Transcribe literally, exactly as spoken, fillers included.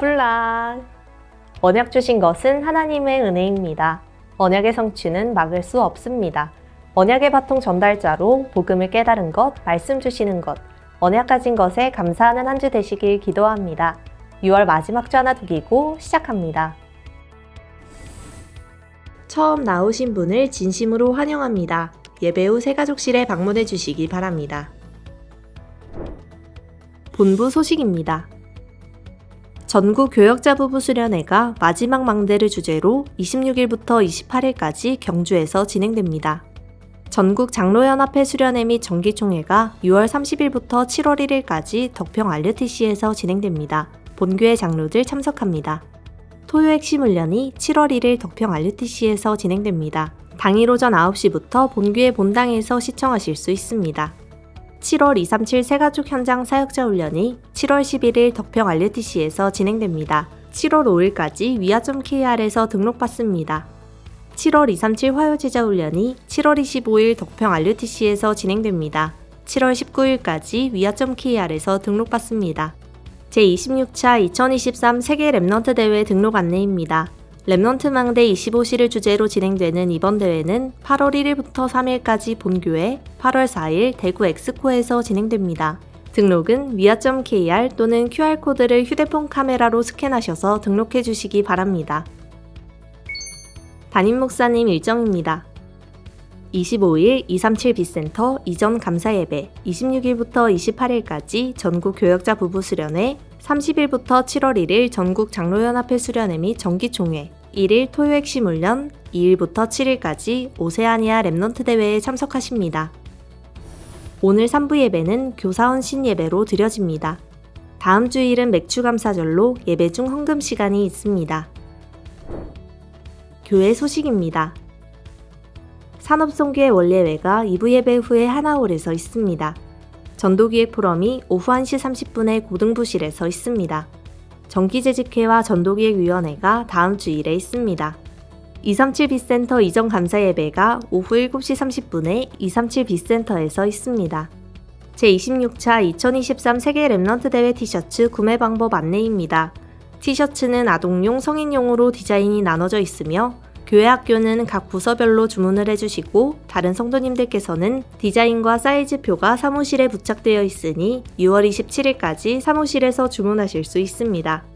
몰라몰라. 언약 주신 것은 하나님의 은혜입니다. 언약의 성취는 막을 수 없습니다. 언약의 바통 전달자로 복음을 깨달은 것, 말씀 주시는 것, 언약 가진 것에 감사하는 한 주 되시길 기도합니다. 유월 마지막 주 하나 두기고 시작합니다. 처음 나오신 분을 진심으로 환영합니다. 예배 후 새가족실에 방문해 주시기 바랍니다. 본부 소식입니다. 전국 교역자 부부 수련회가 마지막 망대를 주제로 이십육 일부터 이십팔 일까지 경주에서 진행됩니다. 전국 장로연합회 수련회 및 정기총회가 유월 삼십 일부터 칠월 일 일까지 덕평 알유티씨에서 진행됩니다. 본교회 장로들 참석합니다. 토요 핵심 훈련이 칠월 일 일 덕평 알유티씨에서 진행됩니다. 당일 오전 아홉 시부터 본교회 본당에서 시청하실 수 있습니다. 칠월 이삼칠 새가족 현장 사역자 훈련이 칠월 십일 일 덕평 알유티씨에서 진행됩니다. 칠월 오 일까지 위아.케이알에서 등록받습니다. 칠월 이삼칠 화요제자 훈련이 칠월 이십오 일 덕평 알유티씨에서 진행됩니다. 칠월 십구 일까지 위아.케이알에서 등록받습니다. 제이십육 차 이천이십삼 세계 랩넌트 대회 등록 안내입니다. 랩넌트 망대 이십오 시를 주제로 진행되는 이번 대회는 팔월 일 일부터 삼 일까지 본교회, 팔월 사 일 대구 엑스코에서 진행됩니다. 등록은 위아.케이알 또는 큐알코드를 휴대폰 카메라로 스캔하셔서 등록해 주시기 바랍니다. 담임 목사님 일정입니다. 이십오 일 이삼칠 비센터 이전 감사예배, 이십육 일부터 이십팔 일까지 전국 교역자 부부 수련회, 삼십 일부터 칠월 일 일 전국 장로연합회 수련회 및 정기총회, 일 일 토요 핵심 훈련, 이 일부터 칠 일까지 오세아니아 랩넌트 대회에 참석하십니다. 오늘 삼 부 예배는 교사원 신예배로 드려집니다. 다음 주일은 맥주감사절로 예배 중 헌금 시간이 있습니다. 교회 소식입니다. 산업송교회 원례회가 이 부 예배 후에 하나홀에서 있습니다. 전도기획 포럼이 오후 한 시 삼십 분에 고등부실에서 있습니다. 정기재직회와 전도기획위원회가 다음 주일에 있습니다. 이삼칠 비센터 이전 감사예배가 오후 일곱 시 삼십 분에 이삼칠 비센터에서 있습니다. 제이십육 차 이천이십삼 세계 랩넌트 대회 티셔츠 구매 방법 안내입니다. 티셔츠는 아동용, 성인용으로 디자인이 나눠져 있으며 교회 학교는 각 부서별로 주문을 해주시고 다른 성도님들께서는 디자인과 사이즈표가 사무실에 부착되어 있으니 유월 이십칠 일까지 사무실에서 주문하실 수 있습니다.